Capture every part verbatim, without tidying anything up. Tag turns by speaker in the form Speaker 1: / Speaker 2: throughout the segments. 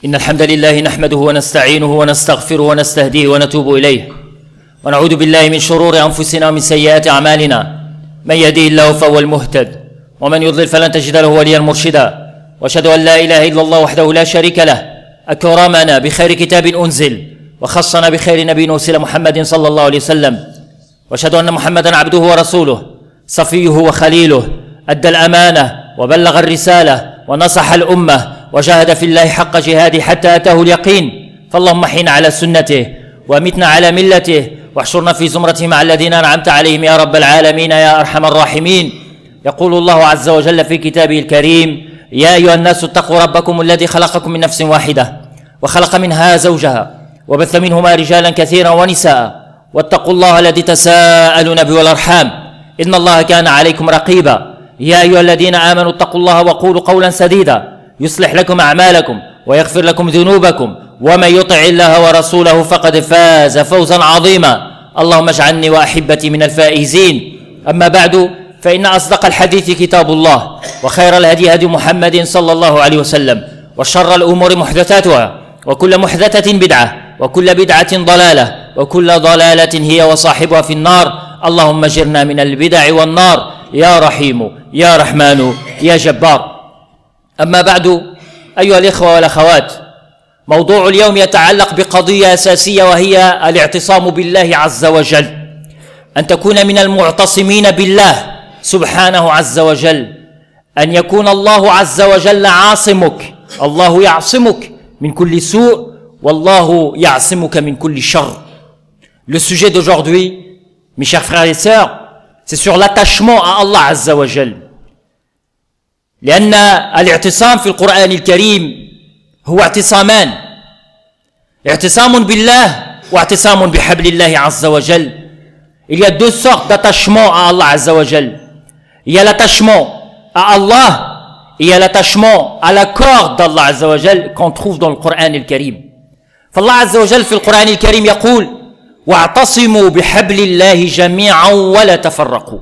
Speaker 1: إن الحمد لله نحمده ونستعينه ونستغفره ونستهديه ونتوب إليه ونعوذ بالله من شرور أنفسنا ومن سيئات أعمالنا. من يهديه الله فهو المهتد ومن يضلل فلن تجد له وليا مرشدا. وأشهد أن لا إله إلا الله وحده لا شريك له أكرمنا بخير كتاب أنزل وخصنا بخير نبي أرسل محمد صلى الله عليه وسلم. وأشهد أن محمدا عبده ورسوله صفيه وخليله أدى الأمانة وبلغ الرسالة ونصح الأمة وجاهد في الله حق جهاده حتى أتاه اليقين. فاللهم احينا على سنته وامتنا على ملته واحشرنا في زمرته مع الذين أنعمت عليهم يا رب العالمين يا أرحم الراحمين. يقول الله عز وجل في كتابه الكريم: يا أيها الناس اتقوا ربكم الذي خلقكم من نفس واحدة وخلق منها زوجها وبث منهما رجالا كثيرا ونساء واتقوا الله الذي تساءلون به والأرحام إن الله كان عليكم رقيبا. يا أيها الذين آمنوا اتقوا الله وقولوا قولا سديدا يصلح لكم أعمالكم ويغفر لكم ذنوبكم ومن يطع الله ورسوله فقد فاز فوزا عظيما. اللهم اجعلني وأحبتي من الفائزين. أما بعد، فإن أصدق الحديث كتاب الله وخير الهدي هدي محمد صلى الله عليه وسلم وشر الأمور محدثاتها وكل محدثة بدعة وكل بدعة ضلالة وكل ضلالة هي وصاحبها في النار. اللهم اجرنا من البدع والنار يا رحيم يا رحمن يا جبار. أما بعد، أيها الإخوة والأخوات، موضوع اليوم يتعلق بقضية أساسية وهي الاعتصام بالله عز وجل، أن تكون من المعتصمين بالله سبحانه عز وجل، أن يكون الله عز وجل عاصمك. الله يعصمك من كل سوء والله يعصمك من كل شر. Le sujet d'aujourd'hui, mes chers frères et sœurs, c'est sur l'attachement à Allah عز وجل. لأن الاعتصام في القرآن الكريم هو اعتصامان: اعتصام بالله واعتصام بحبل الله عز وجل. Il y a deux sortes d'attachement à Allah عز وجل. Il y a l'attachement à Allah et il y a l'attachement à la corde d'Allah عز وجل qu'on trouve dans le Coran الكريم. فالله عز وجل في القرآن الكريم يقول: واعتصموا بحبل الله جميعا ولا تفرقوا.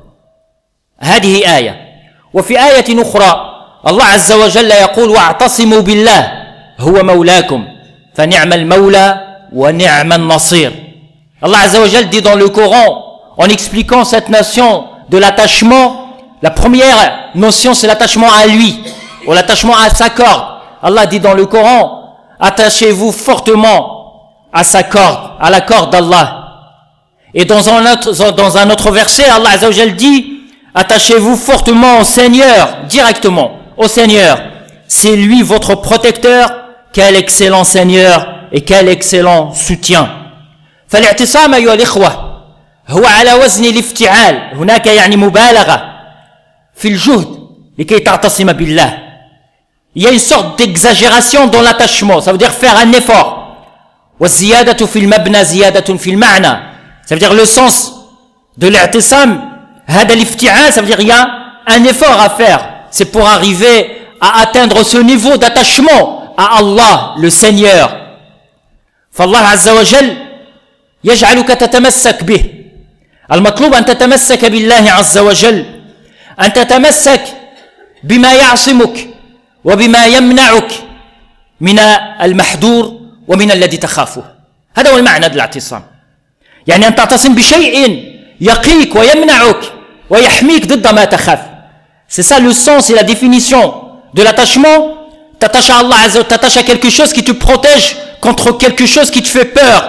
Speaker 1: هذه آية. وفي آية أخرى الله عز وجل يقول: واعتصموا بالله هو مولاكم فنعم المولى ونعم النصير. Allah عز وجل dit dans le Coran, en expliquant cette notion de l'attachement, la première notion c'est l'attachement à lui, ou l'attachement à sa corde. Allah dit dans le Coran: attachez-vous fortement à sa corde, à la corde d'Allah. Et dans un autre, dans un autre verset, Allah Azza wa Jal dit: attachez-vous fortement au Seigneur, directement au Seigneur. C'est lui votre protecteur. Quel excellent Seigneur et quel excellent soutien. فالاعتصام أيها الإخوة هو على وزن الافتعال. هناك يعني مبالغة في الجهد لكي تعتصم بالله. Il y a une sorte d'exagération dans l'attachement. Ça veut dire faire un effort. والزيادة في المبنى زيادة في المعنى. Ça veut dire le sens de l'i'tisam, هذا الافتعال, ça veut dire il y a un effort à faire. C'est pour arriver à atteindre ce niveau d'attachement à Allah, le Seigneur. فالله عز وجل يجعلك تتمسك به. المطلوب أن تتمسك بالله عز وجل، أن تتمسك بما يعصمك وبما يمنعك من المحذور ومن الذي تخافه. هذا هو المعنى الاعتصام. يعني أن تعتصم بشيء يقيك ويمنعك ويحميك ضد ما تخاف. C'est ça le sens et la définition de l'attachement. T'attaches à Allah Azza wa Jalla, t'attaches à quelque chose qui te protège contre quelque chose qui te fait peur.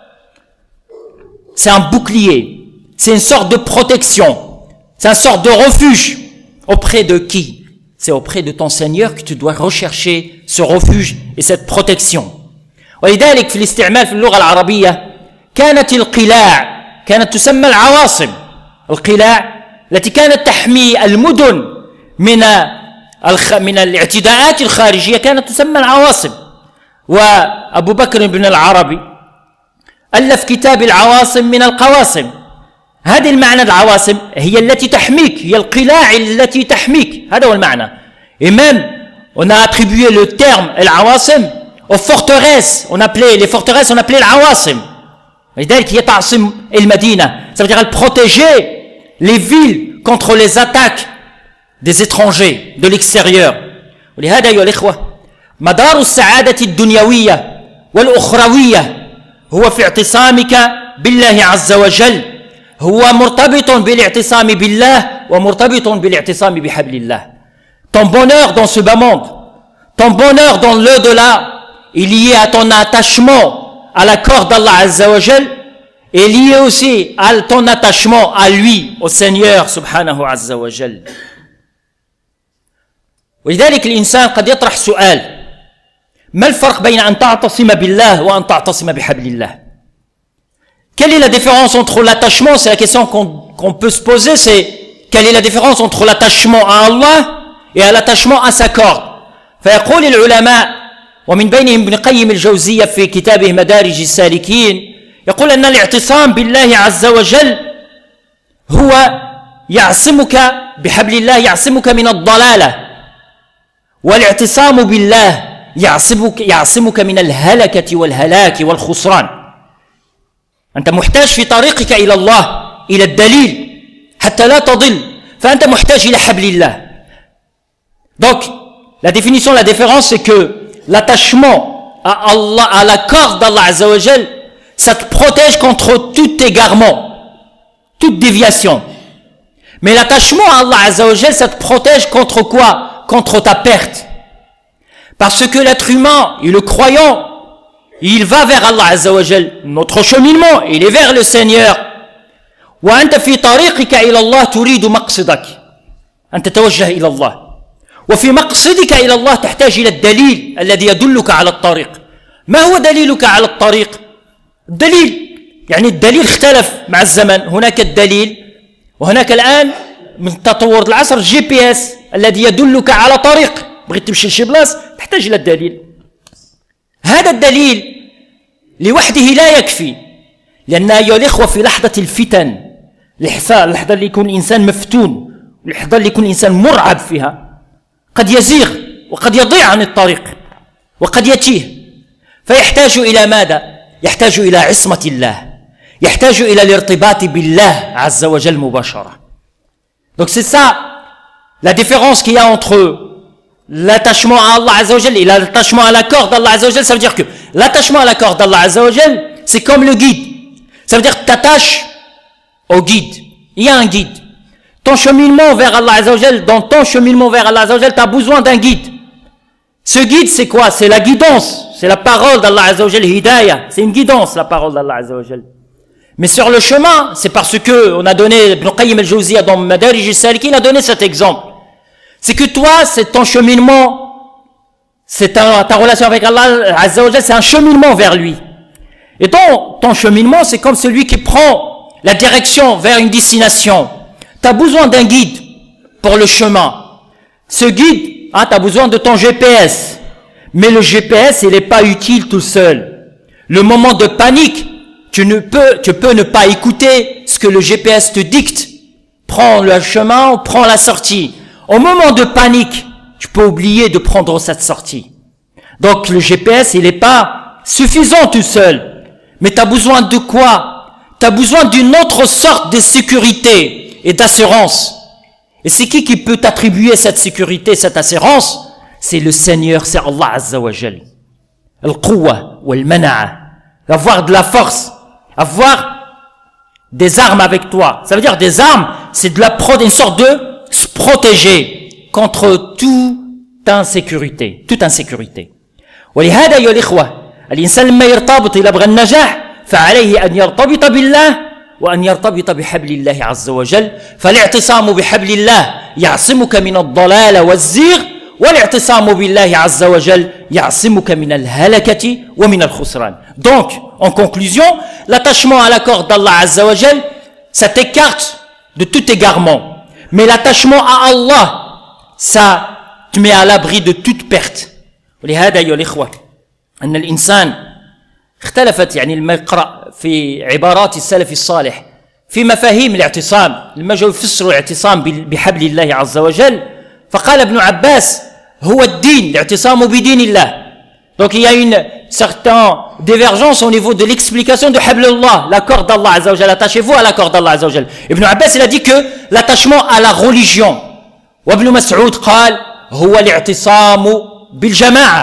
Speaker 1: C'est un bouclier, c'est une sorte de protection, c'est une sorte de refuge. Auprès de qui? C'est auprès de ton Seigneur que tu dois rechercher ce refuge et cette protection. ولذلك في الاستعمال في اللغة العربية كانت القلاع كانت تسمى العواصم. القلاع التي كانت تحمي المدن من من الاعتداءات الخارجية كانت تسمى العواصم. وأبو بكر بن العربي ألف كتاب العواصم من القواصم. هذا المعنى العواصم هي التي تحميك، هي القلاع التي تحميك. هذا هو المعنى. Et même on a attribué le terme العواصم aux forteresses. On appelait les forteresses, on appelait العواصم. لذلك هي تعصم المدينة. Ça veut dire elle protégeait les villes contre les attaques des étrangers de l'extérieur. ولهذا أيها الإخوة مدار السعادة الدنيوية والأخروية هو في اعتصامك بالله عز وجل، هو مرتبط بالاعتصام بالله ومرتبط بالاعتصام بحبل الله. Ton bonheur dans ce bas monde, ton bonheur dans l'au-delà est lié à ton attachement à la corde d'Allah Azza wa Jal, est lié aussi à ton attachement à lui, au Seigneur subhanahu azza wa Jal. ولذلك الإنسان قد يطرح سؤال: ما الفرق بين أن تعتصم بالله وأن تعتصم بحبل الله؟ Quelle est la différence entre l'attachement? C'est la question qu'on qu'on peut se poser, c'est quelle est la différence entre l'attachement à Allah et à l'attachement à sa corde. فيقول العلماء ومن بينهم ابن قيم الجوزية في كتابه مدارج السالكين، يقول أن الاعتصام بالله عز وجل هو يعصمك بحبل الله، يعصمك من الضلالة، والاعتصام بالله يعصمك يعصمك من الهلكة والهلاك والخسران. أنت محتاج في طريقك إلى الله إلى الدليل حتى لا تضل، فأنت محتاج إلى حبل الله. Donc, la définition, la différence, c'est que l'attachement à Allah, à la corde d'Allah Azza wa Jal, ça te protège contre tout égarement, toute déviation. Mais l'attachement à Allah Azza wa Jal, ça te protège contre quoi? Contre ta perte. Parce que l'être humain et le croyant, il va vers Allah Azza wa Jal. Notre cheminement, il est vers le Seigneur. وأنت في طريقك إلى الله تريد مقصدك، أن تتوجه إلى الله، وفي مقصدك إلى الله تحتاج إلى الدليل الذي يدلك على الطريق. ما هو دليلك على الطريق؟ الدليل يعني الدليل اختلف مع الزمن، هناك الدليل وهناك الآن من تطور العصر الجي بي اس الذي يدلك على طريق. بغيت تمشي لشي بلاص تحتاج إلى الدليل. هذا الدليل لوحده لا يكفي، لأن أيها الإخوة في لحظة الفتن، اللحظة اللي يكون الإنسان مفتون، اللحظة اللي يكون الإنسان مرعب فيها، قد يزيغ وقد يضيع عن الطريق وقد يتيه، فيحتاج إلى ماذا؟ يحتاج إلى عصمة الله، يحتاج إلى الارتباط بالله عز وجل مباشرة. Donc c'est ça la différence qu'il y a entre l'attachement à Allah Azza wa Jal et l'attachement à la corde d'Allah Azza wa Jal. Ça veut dire que l'attachement à la corde d'Allah Azza wa Jal, c'est comme le guide. Ça veut dire que tu t'attaches au guide. Il y a un guide. Ton cheminement vers Allah Azza wa Jal, dans ton cheminement vers Allah Azza wa Jal, tu as besoin d'un guide. Ce guide, c'est quoi? C'est la guidance. C'est la parole d'Allah Azza wa Jal, Hidayah. C'est une guidance, la parole d'Allah Azza wa Jal. Mais sur le chemin, c'est parce que on a donné, Ibn Qayyim al-Jawziyya dans Madarij al-Salikin, il a donné cet exemple. C'est que toi, c'est ton cheminement, c'est ta, ta relation avec Allah Azza wa Jal, c'est un cheminement vers lui. Et ton, ton cheminement, c'est comme celui qui prend la direction vers une destination. Tu as besoin d'un guide pour le chemin. Ce guide, hein, tu as besoin de ton G P S. Mais le G P S, il n'est pas utile tout seul. Le moment de panique, tu ne peux, tu peux ne pas écouter ce que le G P S te dicte. Prends le chemin, prends la sortie. Au moment de panique, tu peux oublier de prendre cette sortie. Donc le G P S, il n'est pas suffisant tout seul. Mais tu as besoin de quoi? Tu as besoin d'une autre sorte de sécurité et d'assurance. Et c'est qui qui peut t'attribuer cette sécurité, cette assurance? C'est le Seigneur, c'est Allah Azza wa Jal. Al-Quwa wal-Mana'a. Avoir de la force, avoir des armes avec toi. Ça veut dire des armes, c'est de la pro, une sorte de se protéger contre toute insécurité, toute insécurité. ولهذا أيها الإخوة الإنسان لما يرتبط إلى أبغى النجاح فعليه أن يرتبط بالله وأن يرتبط بحبل الله عز وجل. فالاعتصام بحبل الله يعصمك من الضلال والزيغ، والاعتصام بالله عز وجل يعصمك من الهلكة ومن الخسران. Donc, en conclusion, l'attachement à la corde d'Allah Azza wa Jal, ça t'écarte de tout égarement. Mais l'attachement à Allah, ça te met à l'abri de toute perte. ولهذا أيها الإخوة أن الإنسان اختلفت يعني لما يقرأ في عبارات السلف الصالح في مفاهيم الاعتصام، لما جاءوا يفسروا الاعتصام بحبل الله عز وجل، فقال ابن عباس هو الدين، الاعتصام بدين الله. Donc il y a une certaine divergence au niveau de l'explication de Hablullah, la corde d'Allah Azza wa Jal. Attachez-vous à la corde d'Allah Azza wa Jal. Ibn Abbas, il a dit que l'attachement à la religion. وابن مسعود قال هو الاعتصام بالجماعة.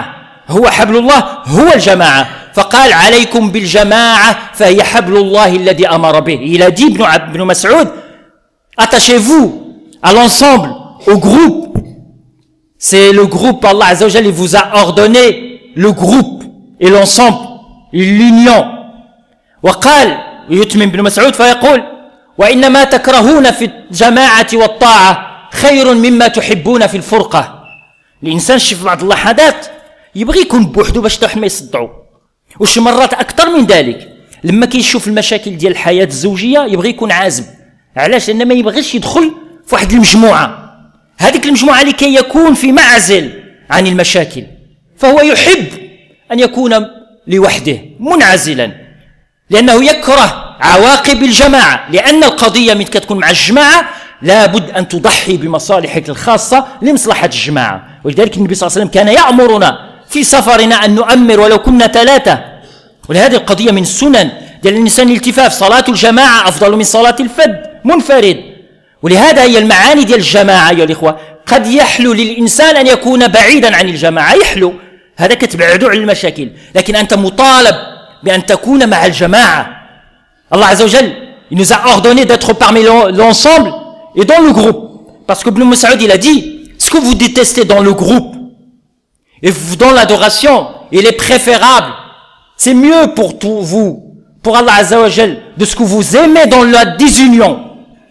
Speaker 1: هو حبل الله هو الجماعة. فقال عليكم بالجماعة فهي حبل الله الذي أمر به. Il a dit Ibn, Ibn Mas'ud, attachez-vous à l'ensemble, au groupe. C'est le groupe, Allah Azza wa Jalla, il vous a ordonné le groupe et l'ensemble, l'union. وقال يتمم ابن مسعود فيقول وإنما تكرهون في الجماعة والطاعة خير مما تحبون في الفرقة. الإنسان شوف بعض اللحظات يبغي يكون بوحده باش تحت ما يصدعوا، وشي مرات أكثر من ذلك لما كيشوف المشاكل ديال الحياة الزوجية يبغي يكون عازب. علاش؟ لأنه ما يبغيش يدخل في واحد المجموعة، هذيك المجموعة لكي يكون في معزل عن المشاكل، فهو يحب أن يكون لوحده منعزلا، لأنه يكره عواقب الجماعة، لأن القضية من كتكون مع الجماعة لابد أن تضحي بمصالحك الخاصة لمصلحة الجماعة. ولذلك النبي صلى الله عليه وسلم كان يأمرنا في سفرنا أن نؤمر ولو كنا ثلاثة. ولهذه القضية من السنن ديال الإنسان الالتفاف، صلاة الجماعة أفضل من صلاة الفرد منفرد. ولهذا هي المعاني ديال الجماعة يا الإخوة. قد يحلو للإنسان أن يكون بعيدا عن الجماعة، يحلو هذا كتبعدو عن المشاكل، لكن أنت مطالب بأن تكون مع الجماعة. Allah Azza wa Jal, il nous a ordonné d'être parmi l'ensemble et dans le groupe. Parce que Ibn Mas'ud, il a dit, ce que vous détestez dans le groupe et dans l'adoration, il est préférable, c'est mieux pour tout vous, pour Allah Azza wa Jal, de ce que vous aimez dans la désunion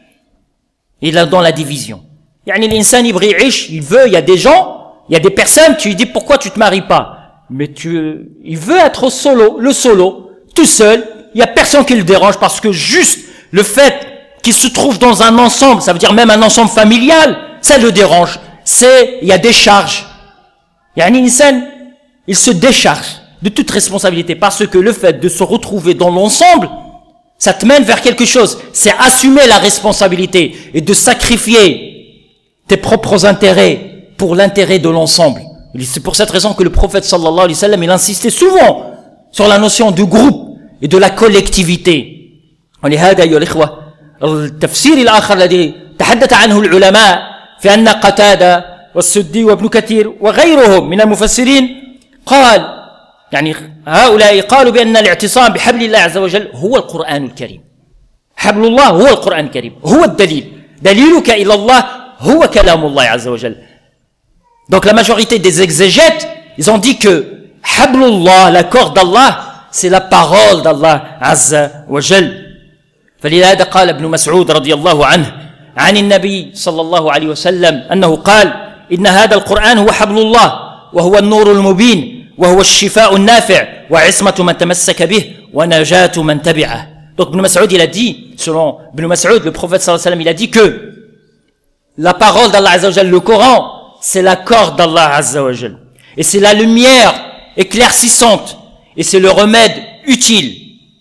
Speaker 1: et dans la division. Yani l'insan il il veut, il y a des gens, il y a des personnes, tu lui dis pourquoi tu te maries pas? Mais tu, il veut être solo, le solo, tout seul. Il n'y a personne qui le dérange parce que juste le fait qu'il se trouve dans un ensemble, ça veut dire même un ensemble familial, ça le dérange. C'est, il y a des charges. Il y a un insan, il se décharge de toute responsabilité parce que le fait de se retrouver dans l'ensemble, ça te mène vers quelque chose. C'est assumer la responsabilité et de sacrifier tes propres intérêts pour l'intérêt de l'ensemble. C'est pour cette raison que le prophète sallallahu alayhi wa sallam, il insistait souvent sur la notion du groupe et de la collectivité. ولهذا أيها الإخوة التفسير الآخر الذي تحدث عنه العلماء في أن قتادة والسدي وابن كثير وغيرهم من المفسرين قال يعني هؤلاء قالوا بأن الاعتصام بحبل الله عز وجل هو القرآن الكريم. حبل الله هو القرآن الكريم، هو الدليل، دليلك إلى الله هو كلام الله عز وجل. Donc la majorité des exégètes, ils ont dit que Hablullah, la corde d'Allah, c'est la parole d'Allah Azza wa Jal. فلذلك قال ابن مسعود رضي الله عنه عن النبي صلى الله عليه وسلم أنه قال إن هذا القرآن هو حبل الله وهو النور المبين وهو الشفاء النافع وعصمة من تمسك به ونجاة من تبعه. Donc Ibn Mas'ud il a dit, selon Ibn Mas'ud, le prophète sallallahu alayhi wa sallam, il a dit que la parole d'Allah Azza wa Jal, le Coran, c'est la corde d'Allah Azza wa Jal. Et c'est la lumière éclaircissante. Et c'est le remède utile.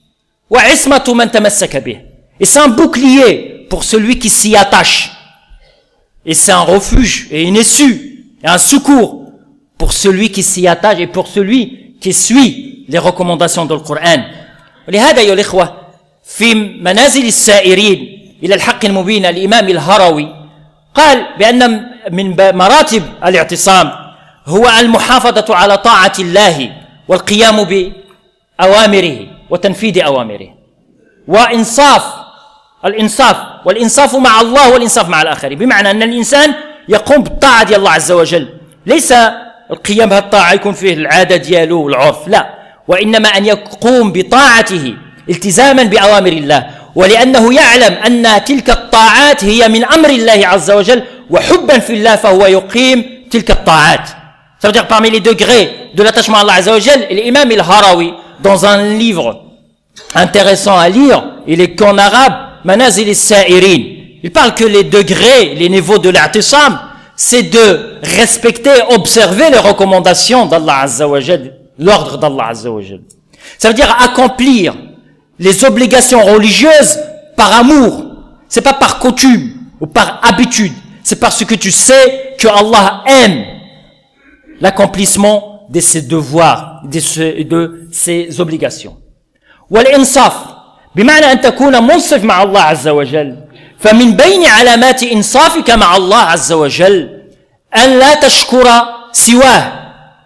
Speaker 1: Et c'est un bouclier pour celui qui s'y attache. Et c'est un refuge et une issue et un secours pour celui qui s'y attache et pour celui qui suit les recommandations du Coran. ولهذا يا الإخوة في منازل السائرين إلى الحق المبين الإمام الهروي قال بأن من مراتب الاعتصام هو المحافظة على طاعة الله والقيام بأوامره وتنفيذ أوامره وإنصاف الإنصاف والإنصاف مع الله والإنصاف مع الآخرين. بمعنى أن الإنسان يقوم بالطاعة ديال الله عز وجل، ليس القيام بالطاعة يكون فيه العادة ديالو والعرف، لا، وإنما أن يقوم بطاعته التزاما بأوامر الله، ولأنه يعلم أن تلك الطاعات هي من أمر الله عز وجل وحبا في الله فهو يقيم تلك الطاعات. Ça veut dire parmi les degrés de l'attachement à Allah Azza wa Jal, l'imam al-Harawi, dans un livre intéressant à lire, il est qu'en arabe, Manazil al-Sa'irin, il parle que les degrés, les niveaux de l'A'tisam, c'est de respecter, observer les recommandations d'Allah Azza wa Jal, l'ordre d'Allah Azza wa Jal. Ça veut dire accomplir les obligations religieuses par amour. C'est pas par coutume ou par habitude. C'est parce que tu sais que Allah aime l'accomplissement de ses devoirs, de ses, de ses obligations. والإنصاف بمعنى أن تكون منصف مع الله عز وجل. فمن بين علامات إنصافك مع الله عز وجل أن لا تشكر سواه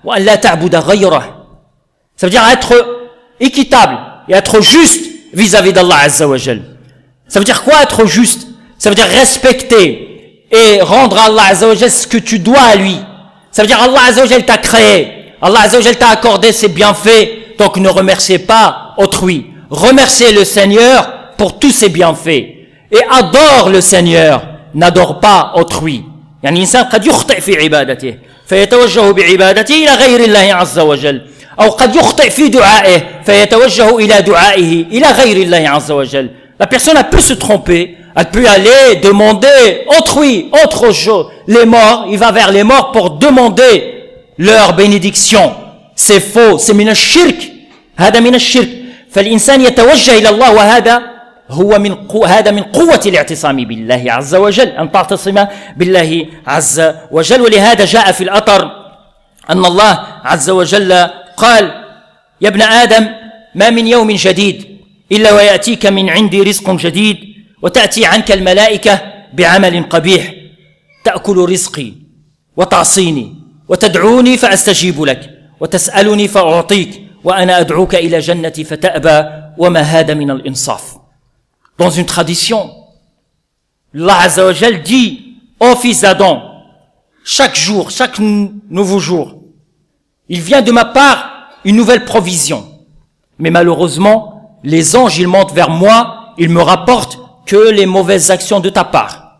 Speaker 1: وأن لا تعبد غيره. Ça veut dire être équitable et être juste vis-à-vis d'Allah Azza wa Jal. Ça veut dire quoi être juste? Ça veut dire respecter et rendre à Allah Azza wa Jal ce que tu dois à lui. Ça veut dire Allah Azza wa Jal t'a créé, Allah Azza wa Jal t'a accordé ses bienfaits, donc ne remerciez pas autrui. Remerciez le Seigneur pour tous ses bienfaits et adore le Seigneur, n'adore pas autrui. يعني إنسان قد يخطئ في عبادته فيتوجه بعبادته إلى غير الله عز وجل، أو قد يخطئ في دعائه فيتوجه إلى دعائه إلى غير الله عز وجل. La personne elle peut se tromper, elle peut aller demander autrui, autre chose. Les morts, il va vers les morts pour demander leur bénédiction. C'est faux, c'est من الشرك. هذا من الشرك. فالإنسان يتوجه إلى الله وهذا هو من قو... هذا من قوة الاعتصام بالله عز وجل، أن تعتصم بالله عز وجل. ولهذا جاء في الأثر أن الله عز وجل قال: يا ابن آدم ما من يوم جديد إلا ويأتيك من عندي رزق جديد وتأتي عنك الملائكة بعمل قبيح تأكل رزقي وتعصيني وتدعوني فأستجيب لك وتسألني فأعطيك وأنا أدعوك إلى جنتي فتأبى وما هذا من الإنصاف. Dans une tradition, Allah Azza wa Jal dit au fils d'Adam, chaque jour, chaque nouveau jour, il vient de ma part une nouvelle provision. Mais malheureusement, les anges, ils montent vers moi, ils me rapportent que les mauvaises actions de ta part.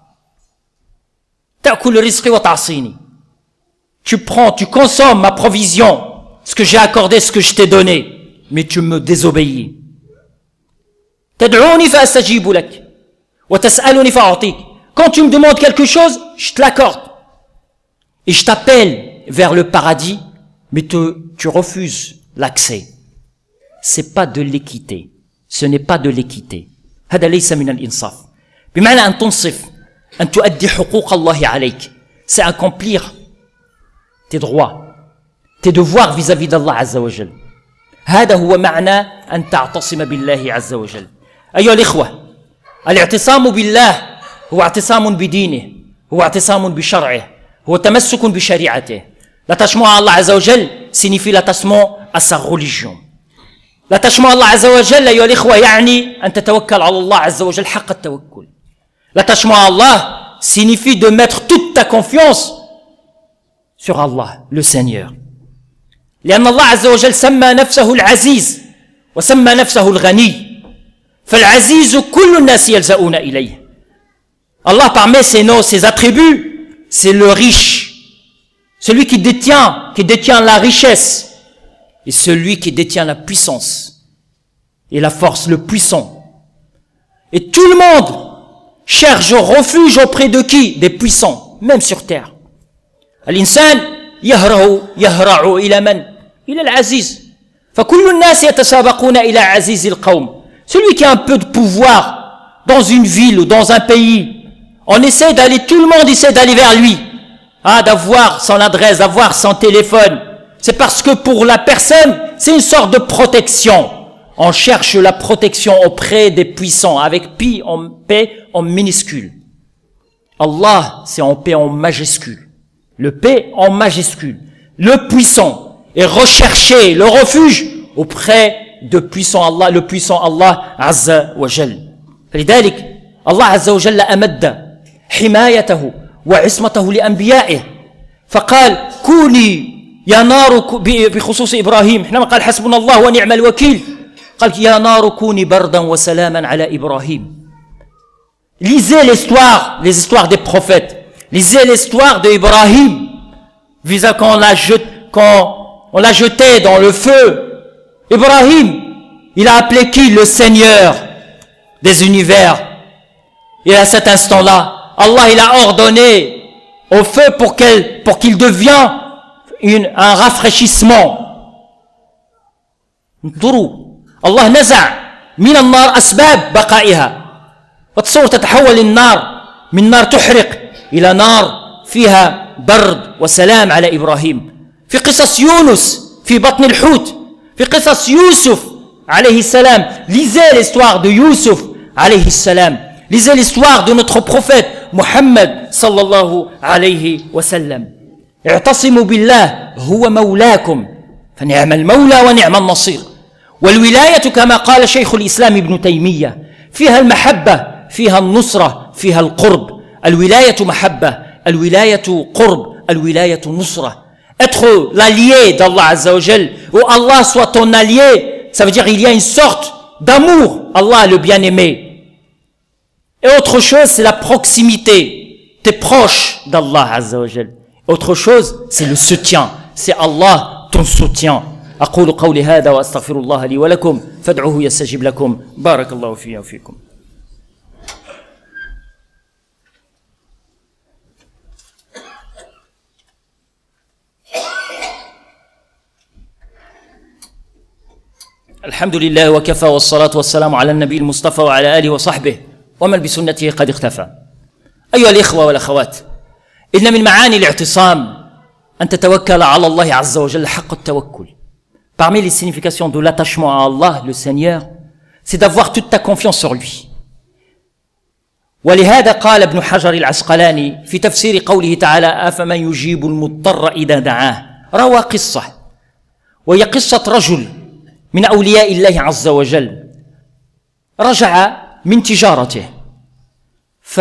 Speaker 1: Ta'kul rizqi wa ta'sini. Tu prends, tu consommes ma provision, ce que j'ai accordé, ce que je t'ai donné, mais tu me désobéis. Tad'ouni fa astajibu lak wa tas'aluni fa a'tik. Quand tu me demandes quelque chose, je te l'accorde. Et je t'appelle vers le paradis, mais te, tu refuses l'accès. C'est pas de l'équité. Ce n'est pas de l'équité. هذا ليس من الإنصاف. بمعنى أن تنصف، أن تؤدي حقوق الله عليك. C'est accomplir tes droits, tes devoirs vis-à-vis d'Allah Azza wa Jal. هذا هو معنى أن تعتصم بالله عز وجل. أيها الإخوة، الاعتصام بالله هو اعتصام بدينه، هو اعتصام بشرعه، هو تمسك بشريعته. L'attachement à Allah Azza wa Jal signifie l'attachement à sa religion. L'attachement à Allah Azza wa Jal أيها الإخوة يعني أن تتوكل على الله عز وجل حق التوكل. L'attachement à Allah signifie de mettre toute ta confiance sur Allah, le Seigneur. لأن الله عز وجل سمى نفسه العزيز وسمى نفسه الغني. فالعزيز كل الناس يلجؤون إليه. Allah, parmi ses noms, ses attributs, c'est le riche, celui qui détient, qui détient la richesse, et celui qui détient la puissance et la force, le puissant. Et tout le monde cherche refuge auprès de qui? Des puissants, même sur terre. الإنسان يهرع يهرع إلى من؟ إلى العزيز. فكل الناس يتسابقون إلى عزيز القوم. Celui qui a un peu de pouvoir dans une ville ou dans un pays, on essaie d'aller, tout le monde essaie d'aller vers lui, ah, d'avoir son adresse, d'avoir son téléphone. C'est parce que pour la personne, c'est une sorte de protection. On cherche la protection auprès des puissants, avec pi en P en minuscule. Allah, c'est en P en majuscule. Le P en majuscule. Le puissant est recherché, le refuge auprès de puissant Allah, le puissant Allah Azza wa Jal. فلذلك الله عز وجل أمد حمايته وعصمته لأنبيائه فقال كوني يا نار بخصوص إبراهيم حينما قال حسبنا الله ونعم الوكيل قال يا نار كوني بردا وسلاما على إبراهيم. Lisez l'histoire, les histoires des prophètes. Lisez l'histoire d'Ibrahim, vis-à-vis quand on l'a jeté, quand on l'a jeté dans le feu. Ibrahim, il a appelé qui? Le Seigneur des univers. Et à cet instant-là, Allah, il a ordonné au feu pour qu'il, pour qu'il devienne une, un rafraîchissement. انظروا الله نزع من النار أسباب بقائها فتصور تتحول النار من نار تحرق إلى نار فيها برد وسلام على إبراهيم. في قصص يونس في بطن الحوت، في قصص يوسف عليه السلام. Lisez l'histoire de Youssouf عليه السلام. Lisez l'histoire de notre prophète Muhammad sallallahu alayhi wa sallam. اعتصموا بالله هو مولاكم فنعم المولى ونعم النصير. والولاية كما قال شيخ الإسلام ابن تيمية فيها المحبة فيها النصرة فيها القرب. الولاية محبة، الولاية قرب، الولاية نصرة. Être l'allié d'Allah Azza wa Jal, ou Allah soit ton allié, ça veut dire qu'il y a une sorte d'amour, Allah le bien-aimé. Et autre chose, c'est la proximité. T'es proche d'Allah Azza wa Jal. Autre chose, c'est le soutien. C'est Allah ton soutien. أقول قولي هذا وأستغفر الله لي ولكم فادعوه يستجب لكم. بارك الله فيي وفيكم. الحمد لله وكفى والصلاة والسلام على النبي المصطفى وعلى آله وصحبه ومن بسنته قد اختفى. أيها الإخوة والأخوات، إن من معاني الاعتصام أن تتوكل على الله عز وجل حق التوكل. Parmi les significations de l'attachement à Allah, le Seigneur, c'est d'avoir toute ta confiance sur lui. ولهذا قال ابن حجر العسقلاني في تفسير قوله تعالى أفمن يجيب المضطر إذا دعاه، روى قصة وهي قصة رجل من أولياء الله عز وجل رجع من تجارته، ف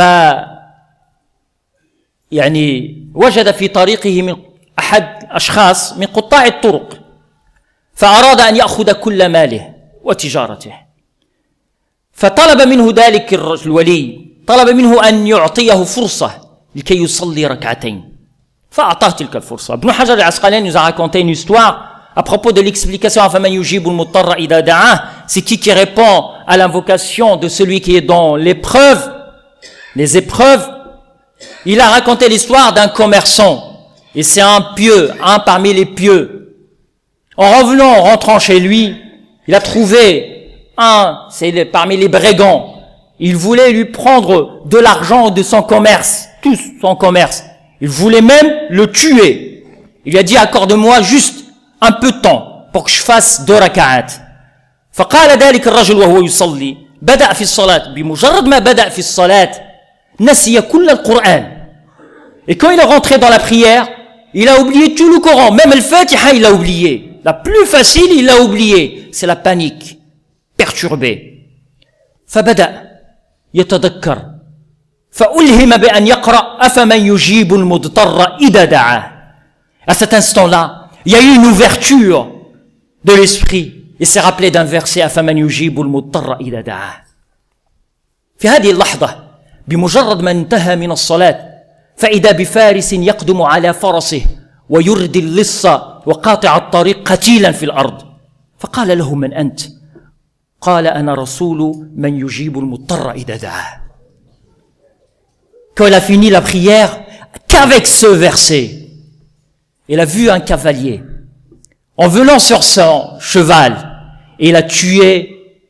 Speaker 1: يعني وجد في طريقه من أحد أشخاص من قطاع الطرق فأراد أن يأخذ كل ماله وتجارته، فطلب منه ذلك الولي، طلب منه أن يعطيه فرصة لكي يصلي ركعتين، فأعطاه تلك الفرصة. ابن حجر العسقلاني nous a raconté une histoire à propos de l'explication أفمن يجيب المضطر إذا دعاه. C'est qui qui répond à l'invocation de celui qui est dans l'épreuve, les épreuves. Il a raconté l'histoire d'un commerçant, et c'est un pieux, un parmi les pieux. En revenant, en rentrant chez lui, il a trouvé un, c'est parmi les brigands. Il voulait lui prendre de l'argent de son commerce, tout son commerce. Il voulait même le tuer. Il lui a dit, accorde-moi juste un peu de temps pour que je fasse deux raka'at. فقال ذلك الرجل وهو يصلي بدأ في الصلاة بمجرد ما بدأ في الصلاة نسي كل القرآن. Et quand il est rentré dans la prière, il a oublié tout le Coran, même le Fatiha il a oublié. La plus facile, il l'a oublié. C'est la panique, perturbée. فبدأ يتذكر فألهم بأن يقرأ أفمن يجيب المضطر إذا دعاه. À cet instant-là, il y a eu une ouverture de l'esprit. Il s'est rappelé d'un verset أفمن يجيب المضطر إذا دعاه. في هذه اللحظة بمجرد ما انتهى من الصلاة فإذا بفارس يقدم على فرسه ويردي اللص وقاطع الطريق قتيلا في الأرض. فقال له من أنت؟ قال أنا رسول من يجيب المضطر إذا دعاه. Quand il a fini la prière, qu'avec ce verset, il a vu un cavalier en venant sur son cheval et il a tué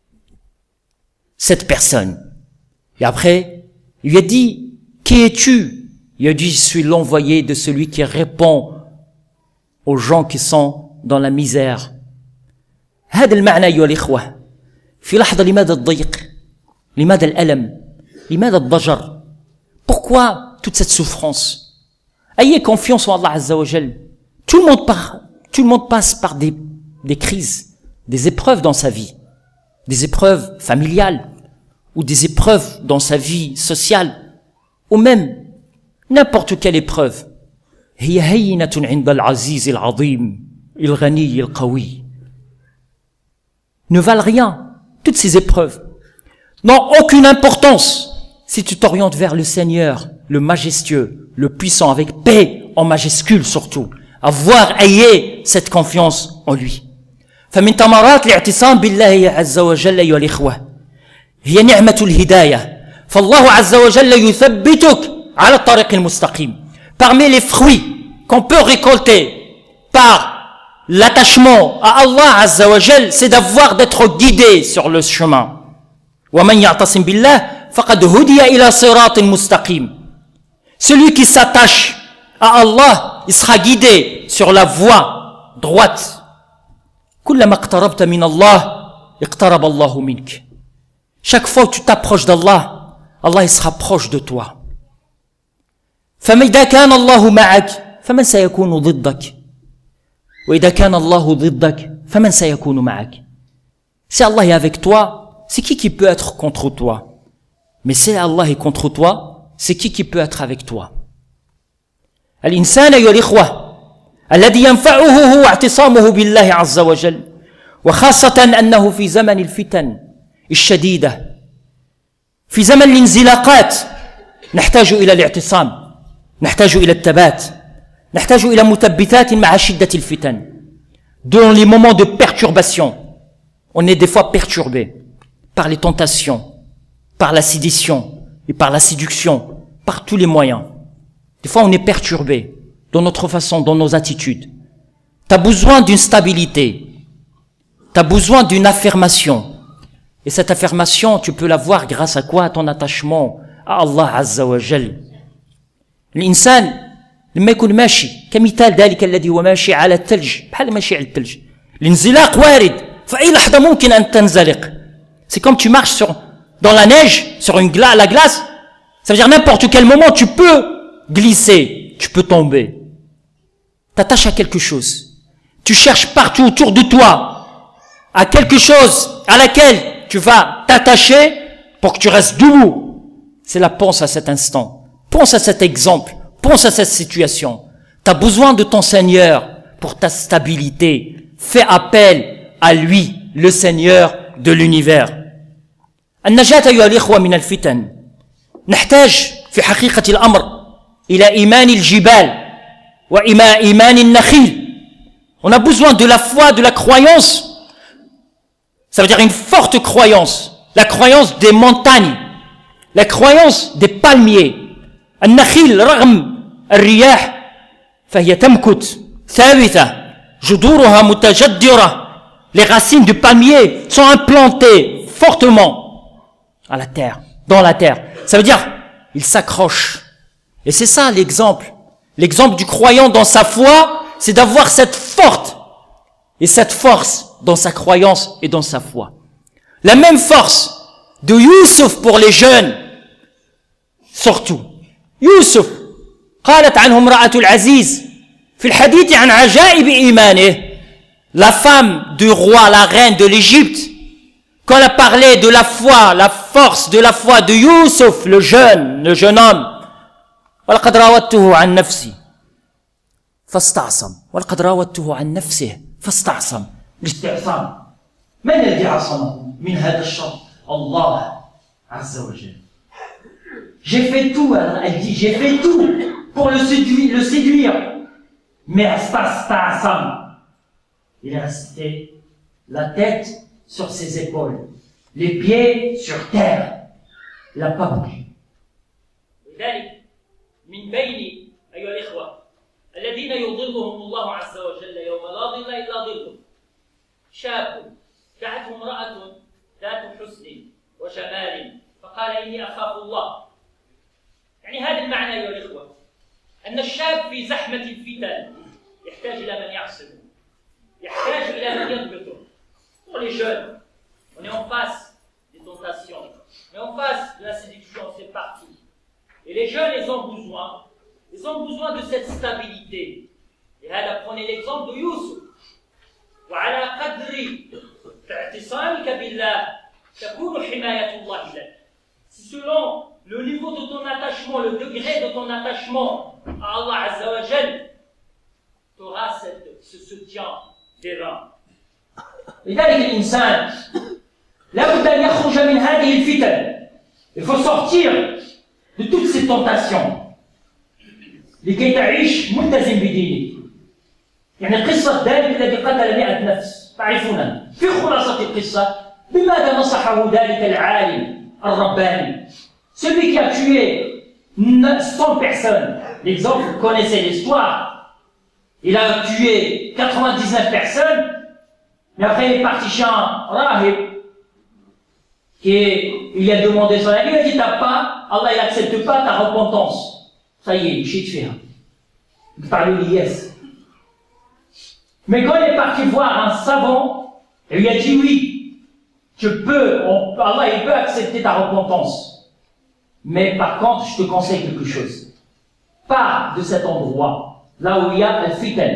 Speaker 1: cette personne. Et après, il lui a dit, qui es-tu? Il a dit, je suis l'envoyé de celui qui répond aux gens qui sont dans la misère. هذا المعنى أيها الإخوة في لحظة لماذا الضيق؟ لماذا الألم؟ لماذا الضجر؟ Pourquoi toute cette souffrance? Ayez confiance en Allah Azza wa Jal. Tout le monde part, tout le monde passe par des, des crises, des épreuves dans sa vie, des épreuves familiales ou des épreuves dans sa vie sociale ou même n'importe quelle épreuve. هي هينة عند العزيز العظيم الغني القوي. Ne valent rien. Toutes ces épreuves n'ont aucune importance si tu t'orientes vers le Seigneur, le majestueux, le puissant, avec paix en majuscule surtout. Avoir, ayez cette confiance en lui. فمن ثمرات الاعتصام بالله عز وجل أيها الإخوة هي نعمة الهداية. فالله عز وجل يثبتك على الطريق المستقيم. Parmi les fruits qu'on peut récolter par l'attachement à Allah Azza wa Jal, c'est d'avoir d'être guidé sur le chemin. وَمَنْ يَعْتَصِمْ بِاللَّهِ فَقَدْ هُدِيَ إِلَى صِرَاطٍ مُسْتَقِيمٍ. Celui qui s'attache à Allah, il sera guidé sur la voie droite. كُلَّمَا اقْتَرَبْتَ مِنَ اللَّهِ اقْتَرَبَ اللَّهُ مِنْكَ. Chaque fois que tu t'approches d'Allah, Allah il sera proche de toi. فَمَا إِذَا كَانَ اللَّهُ مَعَكَ فمن سيكون ضدك؟ وإذا كان الله ضدك فمن سيكون معك؟ Si Allah est avec toi, c'est qui qui peut être contre toi? Mais si Allah est contre toi, c'est qui qui peut être avec toi? الإنسان أيها الإخوة الذي ينفعه هو اعتصامه بالله عز وجل، وخاصة أنه في زمن الفتن الشديدة، في زمن الانزلاقات، نحتاج إلى الاعتصام، نحتاج إلى الثبات، نحتاج إلى مثبتات مع شدة الفتن. Dans les moments de perturbation, on est des fois perturbé par les tentations, par la sédition et par la séduction, par tous les moyens. Des fois, on est perturbé dans notre façon, dans nos attitudes. Tu as besoin d'une stabilité, tu as besoin d'une affirmation. Et cette affirmation, tu peux l'avoir grâce à quoi? À ton attachement à Allah Azza wa Jal. الإنسان لما يكون ماشي كمثال ذلك الذي هو ماشي على الثلج، بحال ماشي على الثلج، الانزلاق وارد، فأي لحظة ممكن أن تنزلق. C'est comme tu marches sur, dans la neige, sur une gla la glace, ça veut dire n'importe quel moment tu peux glisser, tu peux tomber. T'attaches à quelque chose. Tu cherches partout autour de toi à quelque chose à laquelle tu vas t'attacher pour que tu restes debout. C'est là, pense à cet instant. Pense à cet exemple. Pense à cette situation. Tu as besoin de ton Seigneur pour ta stabilité. Fais appel à lui, le Seigneur de l'univers. النجاة أيها الإخوة من الفتن نحتاج في حقيقة الأمر إلى إيمان الجبال وإيمان النخيل. On a besoin de la foi, de la croyance. Ça veut dire une forte croyance. La croyance des montagnes. La croyance des palmiers. النخيل رغم الرياح فهي تمكث ثابتة جذورها متجدرة. Les racines du palmier sont implantées fortement à la terre, dans la terre. Ça veut dire, il s'accroche. Et c'est ça l'exemple. L'exemple du croyant dans sa foi, c'est d'avoir cette force et cette force dans sa croyance et dans sa foi. La même force de Youssouf pour les jeunes, surtout. Youssouf, قالت عنه امرأة العزيز في الحديث عن عجائب إيمانه. La femme du roi, la reine de l'Égypte, quand elle a parlé de la foi, la force de la foi de Youssouf, le jeune, le jeune homme, ولقد راودته عن نفسي فاستعصم ولقد راودته عن نفسه فاستعصم. الاستعصام من الذي عصمه من هذا الشر؟ الله عز وجل. J'ai fait tout, elle dit, j'ai fait tout pour le séduire, le séduire. Mais Astastasam, il est resté la tête sur ses épaules, les pieds sur terre. Il n'a pas bougé. من بين أيها الإخوة الذين يظلهم الله عز وجل يوم لا ظل إلا ظله شاب دعته امرأة ذات حسن وجمال فقال إني أخاف الله. يعني هذا المعنى أيها الإخوة أن الشاب في زحمة الفتن يحتاج إلى من يعصمه، يحتاج إلى من يضبطه. Pour les jeunes, on est en face des tentations, on est en face de la séduction, c'est partout. Et les jeunes, ils ont besoin, ils ont besoin de cette stabilité. Et là, prenez l'exemple de Youssouf. وعلى قدر اعتصامك بالله تكون حماية الله لك. Selon le niveau de ton attachement, le degré de ton attachement à Allah Azza wa Jal, tu auras ce soutien divin. لذلك الإنسان لابد أن يخرج من هذه الفتن. Il faut sortir de toutes ces tentations لكي تعيش ملتزم بدينك. يعني قصة ذلك الذي قتل مئة نفس تعرفونها. في خلاصة القصة بماذا نصحه ذلك العالم الرباني؟ Celui qui a tué cent personnes. L'exemple, vous connaissez l'histoire. Il a tué quatre-vingt-dix-neuf personnes, mais après il est parti chez un rahib et il a demandé son avis, il a dit t'as pas, Allah il accepte pas ta repentance. Ça y est, j'ai fait. Il parlait de yes. Mais quand il est parti voir un savant, il lui a dit oui, tu peux, on, Allah il peut accepter ta repentance. Mais par contre, je te conseille quelque chose. Pars de cet endroit, là où il y a الفتن.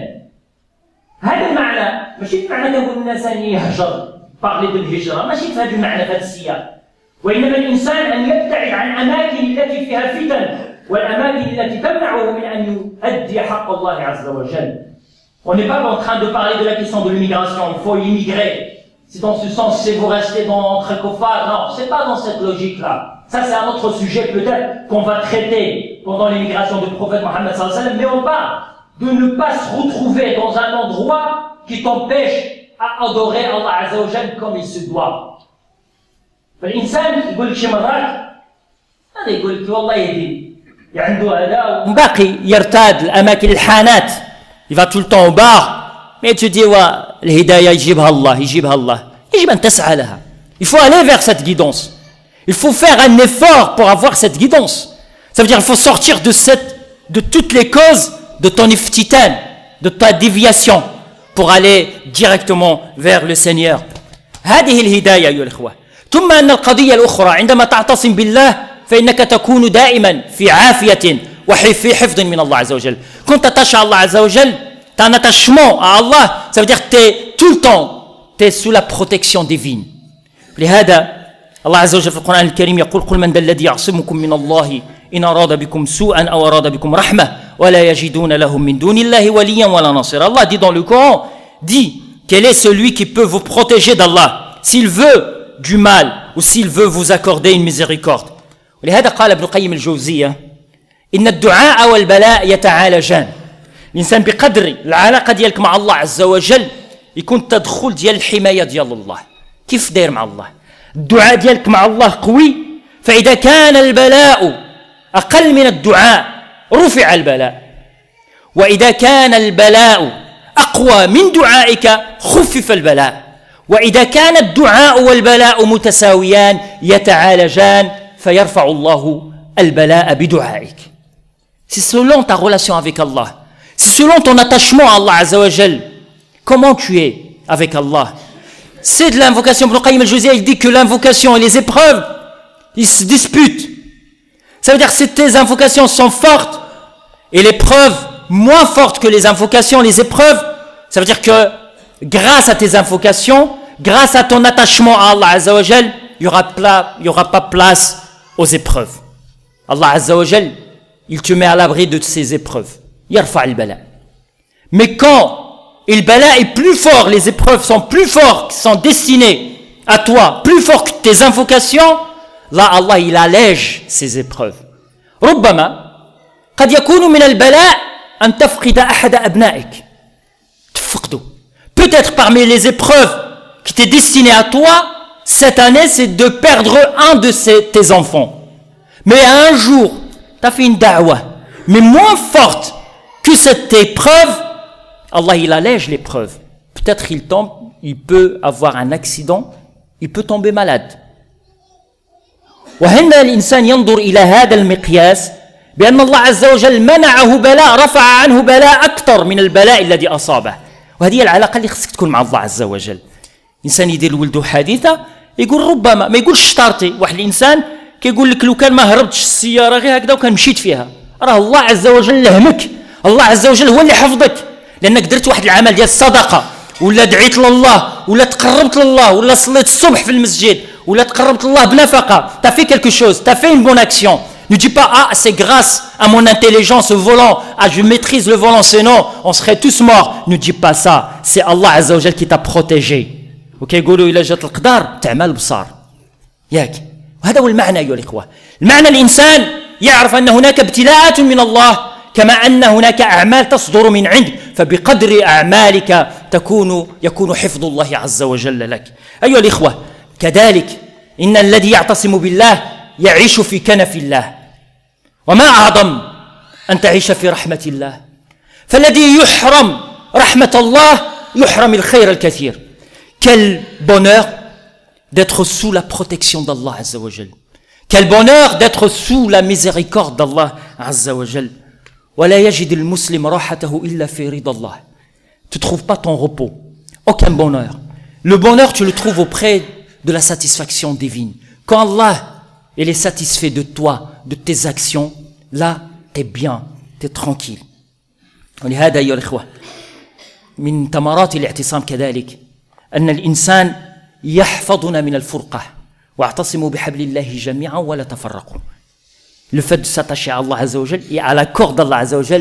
Speaker 1: هذا المعنى ماشي معنى كنقول الإنسان يهجر parler de الهجرة ماشي في هذا المعنى في هذا السياق، وإنما الإنسان أن يبتعد عن أماكن التي فيها فتن والأماكن التي تمنعه من أن يؤدي حق الله عز وجل. On n'est pas en train de parler de la question de l'immigration, il faut immigrer. C'est dans ce sens, c'est vous restez dans entre cofards. Non, c'est pas dans cette logique-là. Ça, c'est un autre sujet peut-être qu'on va traiter pendant l'immigration du prophète Mohammed sallallahu alayhi wa sallam, mais on parle de ne pas se retrouver dans un endroit qui t'empêche à adorer Allah Azza wa Jal comme il se doit. فالإنسان يقول لك شي مرات هذا يقول لك والله يهدي عنده هذا باقي يرتاد الأماكن الحانات. Il va tout le temps au bar, mais tu dis ouais, الهداية يجيبها الله يجيبها الله. يجب أن تسعى لها. Il faut aller vers cette guidance. Il faut faire un effort pour avoir cette guidance. Ça veut dire qu'il faut sortir de cette, de toutes les causes de ton iftitan, de ta déviation, pour aller directement vers le Seigneur. هذه الهداية أيها الإخوة. ثم أن القضية الأخرى عندما تعتصم بالله فإنك تكون دائما في عافية وفي حفظ من الله عز وجل. Quand tu attaches à Allah عز وجل, tu as un attachement à Allah, ça veut dire que tu es tout le temps, tu es sous la protection divine. لهذا الله عز وجل في القرآن الكريم يقول قل من ذا الذي يعصمكم من الله إن أراد بكم سوءا أو أراد بكم رحمة ولا يجدون لهم من دون الله وليا ولا نصيرا. Allah dit dans le Coran, dit quel est celui qui peut vous protéger d'Allah s'il veut du mal ou s'il veut vous accorder une miséricorde. ولهذا قال ابن القيم الجوزية إن الدعاء والبلاء يتعالجان. الإنسان بقدر العلاقة ديالك مع الله عز وجل يكون تدخل ديال الحماية ديال الله. كيف داير مع الله؟ الدعاء ديالك مع الله قوي، فإذا كان البلاء أقل من الدعاء رفع البلاء، وإذا كان البلاء أقوى من دعائك خفف البلاء، وإذا كان الدعاء والبلاء متساويان يتعالجان فيرفع الله البلاء بدعائك. C'est selon ta relation avec Allah, c'est selon ton attachement à Allah Azza wa Jal, comment tu es avec Allah. C'est de l'invocation. Ibn Qayyim al-Jawziyya, il dit que l'invocation et les épreuves, ils se disputent. Ça veut dire que si tes invocations sont fortes et les preuves moins fortes que les invocations, les épreuves, ça veut dire que grâce à tes invocations, grâce à ton attachement à Allah Azza wa Jal, il n'y aura, aura pas place aux épreuves. Allah Azza wa Jal, il te met à l'abri de ces épreuves. Yarfa al-bala. Mais quand le bala est plus fort, les épreuves sont plus fortes, sont destinées à toi, plus fort que tes invocations, là Allah il allège ces épreuves. ربما قد يكون من البلاء أن تفقد أحد أبنائك. تفقده. Peut-être parmi les épreuves qui t'est destinées à toi, cette année, c'est de perdre un de ces, tes enfants. Mais un jour, tu as fait une da'wah, mais moins forte que cette épreuve, Allah il allège l'épreuve. Peut-être il tombe, il peut avoir un accident, il peut tomber malade. وهنا الإنسان ينظر إلى هذا المقياس بأن الله عز وجل منعه بلاء رفع عنه بلاء أكثر من البلاء الذي أصابه. وهذه العلاقة اللي خصك تكون مع الله عز وجل. إنسان يدير لولده حادثة يقول ربما ما يقولش شطارتي. واحد الإنسان كيقول لك لو كان ما هربتش السيارة غير هكذا وكان مشيت فيها، راه الله عز وجل لهمك، الله عز وجل هو اللي حفظك، لأنك درت واحد العمل ديال الصدقة ولا دعيت لله ولا تقربت لله ولا صليت الصبح في المسجد ولا تقربت لله بنفقة. Tu as fait quelque chose, tu as fait une bonne action. Ne dis pas ah c'est grâce à mon intelligence au volant, ah je maîtrise le volant sinon on serait tous morts. Ne dis pas ça, c'est Allah Azza wa Jal qui t'a protégé. وكيقولوا إلا جات القدر تعمل بصار ياك. وهذا هو المعنى أيها الإخوة. المعنى الإنسان يعرف أن هناك ابتلاءات من الله كما أن هناك أعمال تصدر من عندك، فبقدر أعمالك تكون يكون حفظ الله عز وجل لك. أيها الإخوة كذلك إن الذي يعتصم بالله يعيش في كنف الله، وما أعظم أن تعيش في رحمة الله. فالذي يحرم رحمة الله يحرم الخير الكثير. Quel bonheur d'être sous la protection d'Allah Azza wa Jal. Quel bonheur d'être sous la miséricorde d'Allah Azza wa Jal. ولا يجد المسلم راحته إلا في رضا الله. Tu ne trouves pas ton repos, aucun bonheur. Le bonheur, tu le trouves auprès de la satisfaction divine. Quand Allah il est satisfait de toi, de tes actions, là, tu es bien, tu es tranquille. ولهذا أيها الإخوة من ثمرات الاعتصام كذلك أن الإنسان يحفظنا من الفرقة. واعتصموا بحبل الله جميعا ولا تفرقوا. Le fait de s'attacher à Allah Azza wa Jal et à la corde d'Allah Azza wa Jal,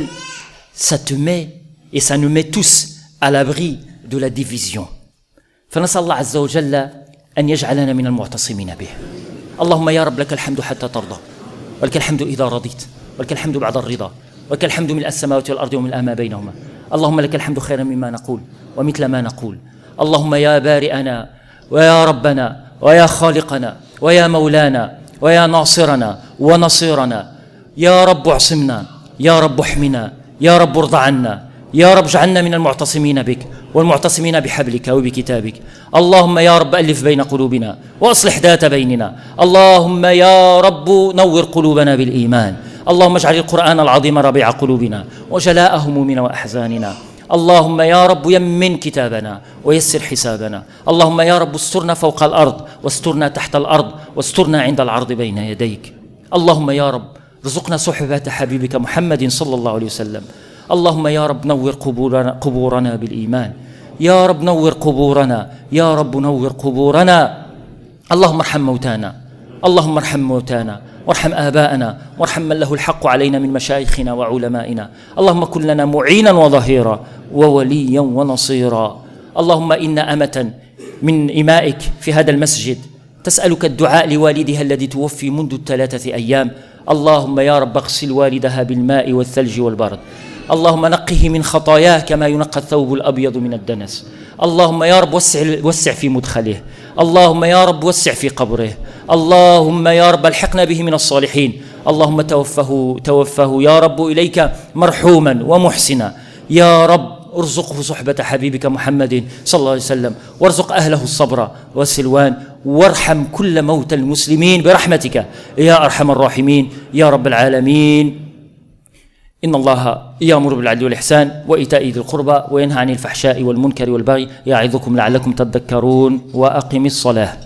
Speaker 1: ça te met et ça nous met tous à l'abri de la division. فنسأل الله عز وجل أن يجعلنا من المعتصمين به. اللهم يا رب لك الحمد حتى ترضى، ولك الحمد إذا رضيت، ولك الحمد بعد الرضا، ولك الحمد ملء السماوات والأرض وملء ما بينهما. اللهم لك الحمد خيرا مما نقول ومثل ما نقول. اللهم يا بارئنا ويا ربنا ويا خالقنا ويا مولانا ويا ناصرنا ونصيرنا، يا رب اعصمنا، يا رب احمنا، يا رب ارض عنا، يا رب اجعلنا من المعتصمين بك والمعتصمين بحبلك وبكتابك. اللهم يا رب ألف بين قلوبنا وأصلح ذات بيننا. اللهم يا رب نور قلوبنا بالإيمان. اللهم اجعل القرآن العظيم ربيع قلوبنا وجلاء همومنا وأحزاننا. اللهم يا رب يمن كتابنا ويسر حسابنا. اللهم يا رب استرنا فوق الأرض واسترنا تحت الأرض واسترنا عند العرض بين يديك. اللهم يا رب ارزقنا صحبة حبيبك محمد صلى الله عليه وسلم. اللهم يا رب نور قبورنا, قبورنا بالإيمان. يا رب نور قبورنا، يا رب نور قبورنا. اللهم ارحم موتانا، اللهم ارحم موتانا وارحم آباءنا وارحم من له الحق علينا من مشايخنا وعلمائنا. اللهم كن لنا معينا وظهيرا ووليا ونصيرا. اللهم إن أمة من إمائك في هذا المسجد تسألك الدعاء لوالدها الذي توفي منذ الثلاثة أيام. اللهم يا رب اغسل والدها بالماء والثلج والبرد. اللهم نقه من خطاياه كما ينقى الثوب الأبيض من الدنس. اللهم يا رب وسع, وسع في مدخله. اللهم يا رب وسع في قبره. اللهم يا رب الحقنا به من الصالحين. اللهم توفه توفه يا رب إليك مرحوما ومحسنا. يا رب ارزقه صحبة حبيبك محمد صلى الله عليه وسلم، وارزق أهله الصبر والسلوان، وارحم كل موتى المسلمين برحمتك يا أرحم الراحمين يا رب العالمين. إن الله يأمر بالعدل والإحسان وإيتاء ذي القربى وينهى عن الفحشاء والمنكر والبغي يعظكم لعلكم تذكرون. وأقم الصلاة.